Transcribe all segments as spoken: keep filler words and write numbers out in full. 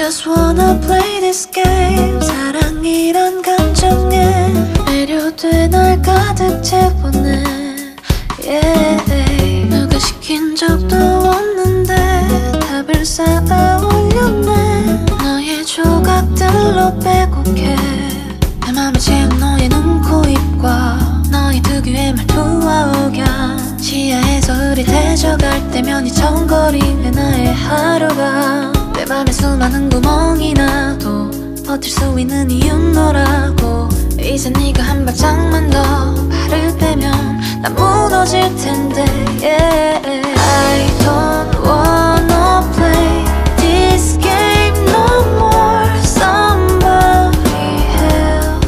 just wanna play this game. 사랑이란 감정에 매료돼 날 가득 채우네. yeah. 누가 시킨 적도 없는데 답을 쌓아 올렸네. 너의 조각들로 빼곡해 내 맘을 채운 너의 눈, 코, 입과 너의 특유의 말투와 억양. 지하에서 흐릿해져갈 때면 이청거리는 나의 하루가 내 맘에 수많은 구멍이 나도 버틸 수 있는 이유는 너라고. 이제 네가 한 발짝만 더 발을 빼면 난 무너질 텐데. yeah. I don't wanna play this game no more. Somebody help.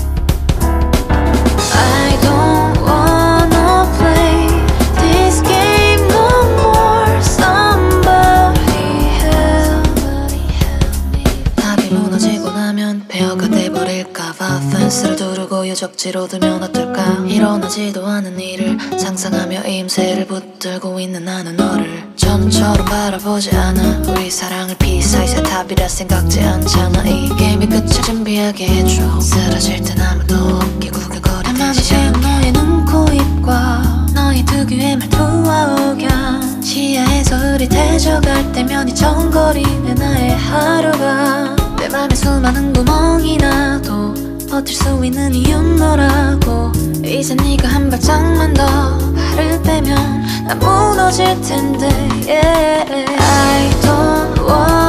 I don't wanna play this game no more. Somebody help. 답이 무너지고 나면 폐허가 돼버릴까봐 펜스를 두르고 유적지로 두면 어떨까. 일어나지도 않은 일을 상상하며 임새를 붙들고 있는 나는 너를 전처럼 바라보지 않아. 우리 사랑을 피사이사 답이라 생각지 않잖아. 이 게임의 끝을 준비하게 해줘. 쓰러질 땐 아무도 없게 구경거리듯이 않게. 너의 눈, 코, 입과 너의 특유의 말투와 억양. 지하에서 흐릿해져갈 때면 이청거리는 나의 하루가 내 맘에 수많은 구멍이 나도 버틸 수 있는 이유는 너라고. 이제 네가 한 발짝만 더 발을 빼면 난 무너질 텐데. yeah. I don't want